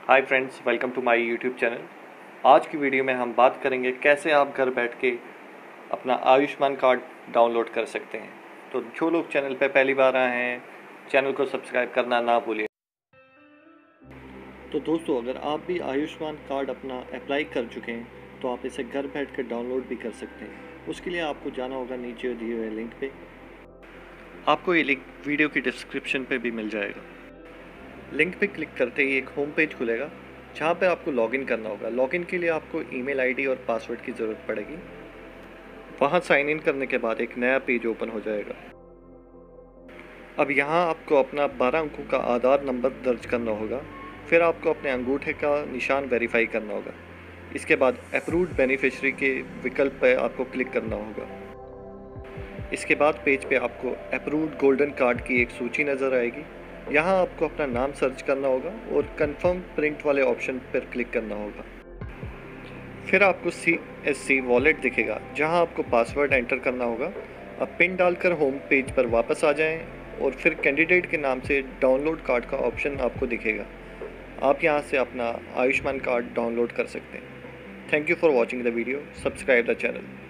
Hi friends, welcome to my YouTube channel. आज की video में हम बात करेंगे कैसे आप घर बैठ के अपना आयुष्मान कार्ड डाउनलोड कर सकते हैं। तो जो लोग चैनल पे पहली बार आए हैं, चैनल को सब्सक्राइब करना ना भूलिए। तो दोस्तों, अगर आप भी आयुष्मान कार्ड अपना अप्लाई कर चुके हैं तो आप इसे घर बैठ कर डाउनलोड भी कर सकते हैं। उसके लिए आपको जाना होगा नीचे दिए हुए लिंक पे। आपको ये लिंक वीडियो की डिस्क्रिप्शन पे भी मिल जाएगा। लिंक पे क्लिक करते ही एक होम पेज खुलेगा जहाँ पे आपको लॉगिन करना होगा। लॉगिन के लिए आपको ईमेल आईडी और पासवर्ड की ज़रूरत पड़ेगी। वहाँ साइन इन करने के बाद एक नया पेज ओपन हो जाएगा। अब यहाँ आपको अपना 12 अंकों का आधार नंबर दर्ज करना होगा। फिर आपको अपने अंगूठे का निशान वेरीफाई करना होगा। इसके बाद अप्रूव्ड बेनिफिशियरी के विकल्प पर आपको क्लिक करना होगा। इसके बाद पेज पे आपको अप्रूव्ड गोल्डन कार्ड की एक सूची नज़र आएगी। यहाँ आपको अपना नाम सर्च करना होगा और कंफर्म प्रिंट वाले ऑप्शन पर क्लिक करना होगा। फिर आपको CSC वॉलेट दिखेगा जहाँ आपको पासवर्ड एंटर करना होगा। अब पिन डालकर होम पेज पर वापस आ जाएं और फिर कैंडिडेट के नाम से डाउनलोड कार्ड का ऑप्शन आपको दिखेगा। आप यहाँ से अपना आयुष्मान कार्ड डाउनलोड कर सकते हैं। Thank you for watching the video. Subscribe the channel.